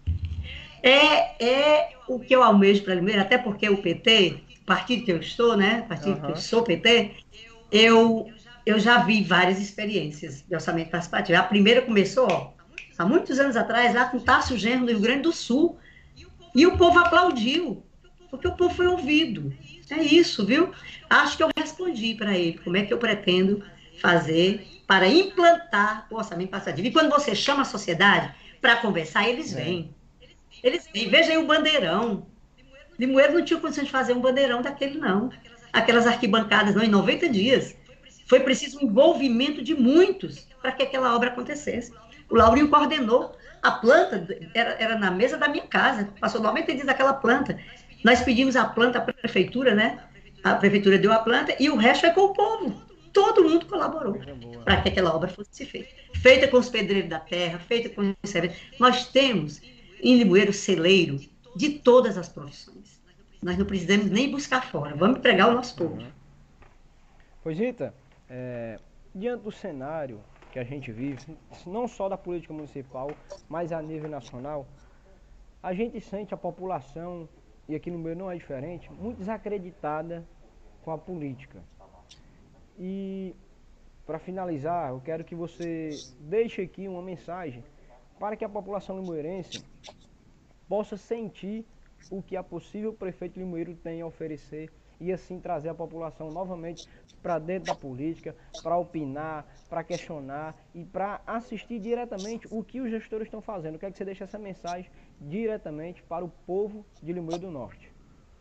É o que eu almejo para Limeira, até porque o PT, partido que eu estou, né? Partido que eu sou PT, eu já vi várias experiências de orçamento participativo. A primeira começou, há muitos anos atrás, lá com Tasso Genro, no Rio Grande do Sul, e o povo aplaudiu, porque o povo foi ouvido. É isso, viu? Acho que eu respondi para ele como é que eu pretendo fazer para implantar o orçamento participativo. E quando você chama a sociedade para conversar, eles vêm. Eles vêm. Veja aí o bandeirão. Limoeiro não tinha condição de fazer um bandeirão daquele, não. Aquelas arquibancadas, não, em 90 dias. Foi preciso um envolvimento de muitos para que aquela obra acontecesse. O Laurinho coordenou. A planta era na mesa da minha casa. Passou 90 dias daquela planta. Nós pedimos a planta à prefeitura, né? A prefeitura deu a planta e o resto é com o povo. Todo mundo colaborou para que aquela obra fosse feita. Feita com os pedreiros da terra, feita com os serventes. Nós temos em Limoeiro celeiro de todas as profissões. Nós não precisamos nem buscar fora. Vamos empregar o nosso povo.
Pois, Rita, diante do cenário que a gente vive, não só da política municipal, mas a nível nacional, a gente sente a população, e aqui no meio não é diferente, muito desacreditada com a política. E, para finalizar, eu quero que você deixe aqui uma mensagem para que a população limoeirense possa sentir o que a possível prefeito Limoeiro tem a oferecer e assim trazer a população novamente para dentro da política, para opinar, para questionar e para assistir diretamente o que os gestores estão fazendo. Eu quero que você deixe essa mensagem diretamente para o povo de Limoeiro do Norte.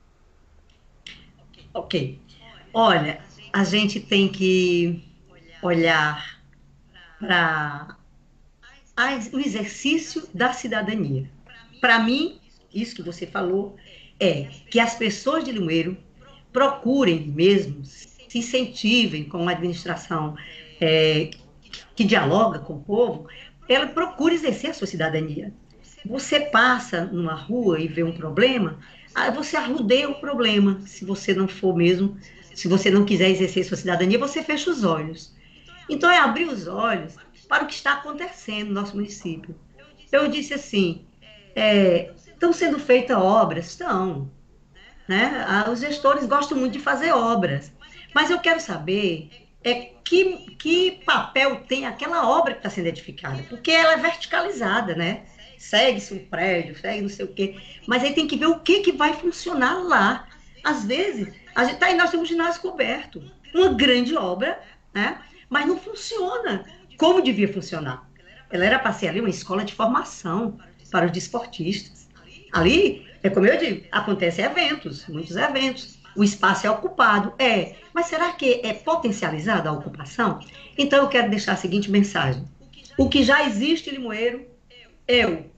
Ok. Olha, a gente tem que olhar para o exercício da cidadania. Para mim, isso que você falou, é que as pessoas de Limoeiro procurem mesmo, se incentivem com a administração que dialoga com o povo, ela procura exercer a sua cidadania. Você passa numa rua e vê um problema, aí você arrudeia o problema. Se você não for mesmo, se você não quiser exercer sua cidadania, você fecha os olhos. Então, é abrir os olhos para o que está acontecendo no nosso município. Eu disse assim, estão sendo feitas obras? Estão. Né? Os gestores gostam muito de fazer obras. Mas eu quero saber que papel tem aquela obra que está sendo edificada. Porque ela é verticalizada, né? Segue-se um prédio, segue não sei o quê. Mas aí tem que ver o que vai funcionar lá. Às vezes, nós temos um ginásio coberto. Uma grande obra, né? Mas não funciona como devia funcionar. Ela era para ser ali uma escola de formação para os desportistas. Ali, como eu digo, acontecem eventos, muitos eventos. O espaço é ocupado, mas será que é potencializada a ocupação? Então eu quero deixar a seguinte mensagem. O que já existe em Limoeiro,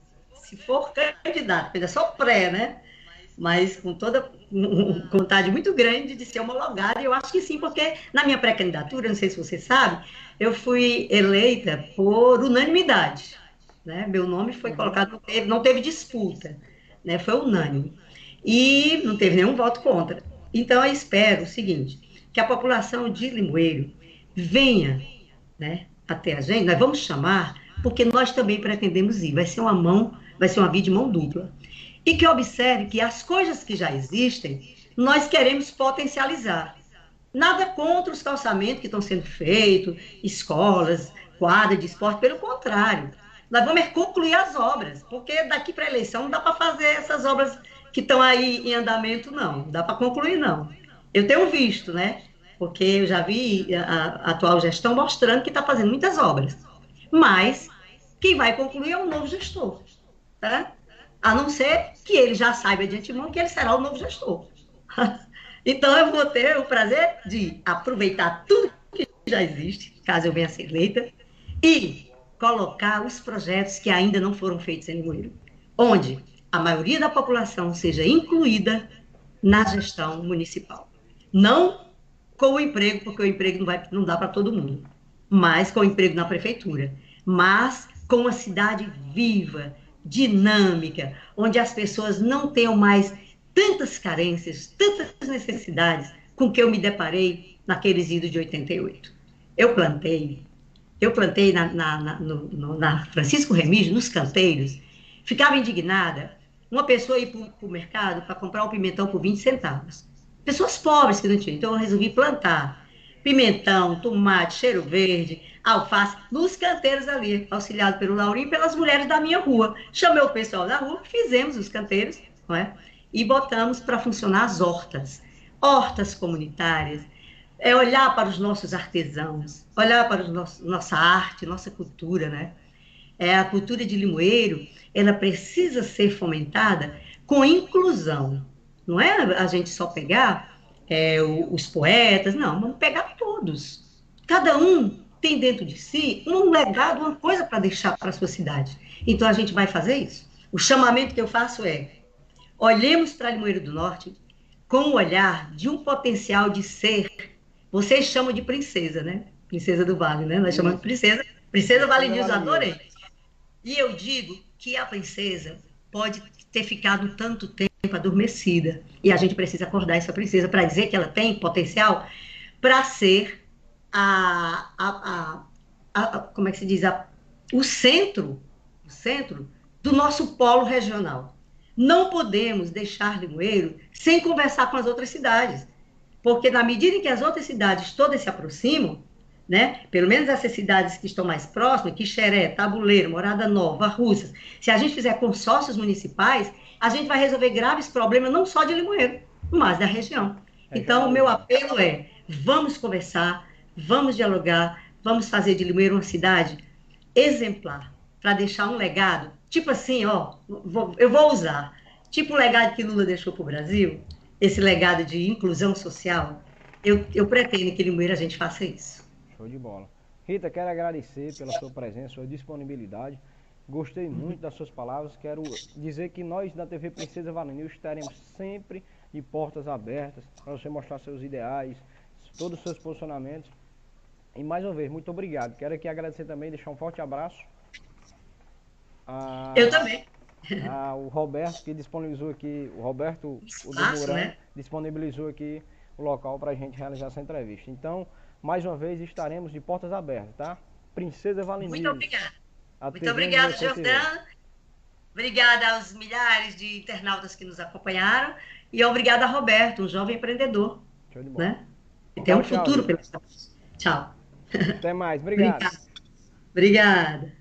se for candidata, ainda sou pré, né? Mas com toda vontade muito grande de ser homologada, e eu acho que sim, porque na minha pré-candidatura, não sei se você sabe, eu fui eleita por unanimidade, né? Meu nome foi colocado, não teve disputa, né? Foi unânime. E não teve nenhum voto contra. Então, eu espero o seguinte, que a população de Limoeiro venha, né, até a gente, nós vamos chamar, porque nós também pretendemos ir, vai ser uma via de mão dupla. E que observe que as coisas que já existem, nós queremos potencializar. Nada contra os calçamentos que estão sendo feitos, escolas, quadra de esporte, pelo contrário. Nós vamos concluir as obras, porque daqui para a eleição não dá para fazer essas obras que estão aí em andamento, não. Não dá para concluir, não. Eu tenho visto, né? Porque eu já vi a atual gestão mostrando que está fazendo muitas obras. Mas quem vai concluir é o novo gestor, tá? A não ser que ele já saiba de antemão que ele será o novo gestor. Então, eu vou ter o prazer de aproveitar tudo que já existe, caso eu venha a ser eleita, e colocar os projetos que ainda não foram feitos em Limoeiro, onde a maioria da população seja incluída na gestão municipal. Não com o emprego, porque o emprego não dá para todo mundo, mas com o emprego na prefeitura, mas com uma cidade viva, dinâmica, onde as pessoas não tenham mais tantas carências, tantas necessidades com que eu me deparei naqueles idos de 88. Eu plantei na Francisco Remígio, nos canteiros, ficava indignada uma pessoa ir para o mercado para comprar um pimentão por 20 centavos. Pessoas pobres que não tinham. Então, eu resolvi plantar pimentão, tomate, cheiro verde, alface, nos canteiros ali, auxiliado pelo Laurinho e pelas mulheres da minha rua. Chamei o pessoal da rua, fizemos os canteiros, não é? E botamos para funcionar as hortas comunitárias, olhar para os nossos artesãos, olhar para nossa arte, nossa cultura, né? A cultura de Limoeiro, ela precisa ser fomentada com inclusão. Não é a gente só pegar os poetas, não, vamos pegar todos. Cada um tem dentro de si um legado, uma coisa para deixar para a sua cidade. Então, a gente vai fazer isso. O chamamento que eu faço é: olhemos para Limoeiro do Norte com o olhar de um potencial de ser. Vocês chamam de princesa, né? Princesa do Vale, né? Nós chamamos de princesa. Princesa Vale News, eu adorei. E eu digo que a princesa pode ter ficado tanto tempo adormecida. E a gente precisa acordar essa princesa para dizer que ela tem potencial para ser como é que se diz? O centro do nosso polo regional. Não podemos deixar Limoeiro sem conversar com as outras cidades, porque na medida em que as outras cidades todas se aproximam, né, pelo menos essas cidades que estão mais próximas, Quixeré, Tabuleiro, Morada Nova, Russas, se a gente fizer consórcios municipais, a gente vai resolver graves problemas não só de Limoeiro, mas da região. Então, o meu apelo é: vamos conversar, vamos dialogar, vamos fazer de Limoeiro uma cidade exemplar, para deixar um legado, tipo assim, ó, eu vou usar, tipo o legado que Lula deixou para o Brasil, esse legado de inclusão social, eu pretendo que em Limoeiro a gente faça isso.
Show de bola. Rita, quero agradecer pela sua presença, sua disponibilidade. Gostei muito das suas palavras. Quero dizer que nós da TV Princesa Vale News estaremos sempre de portas abertas para você mostrar seus ideais, todos os seus posicionamentos. E mais uma vez, muito obrigado. Quero aqui agradecer também, deixar um forte abraço.
Eu também.
O Roberto, que disponibilizou aqui, o Roberto do Murano, né? Disponibilizou aqui o local para a gente realizar essa entrevista. Então, mais uma vez, estaremos de portas abertas, tá? Princesa Vale News.
Muito obrigada. Muito obrigada, Jordana. Obrigada aos milhares de internautas que nos acompanharam. E obrigada a Roberto, um jovem empreendedor. Show de bola. Né? Que tem um futuro pela cidade. Tchau.
Até mais. Obrigado.
Obrigada.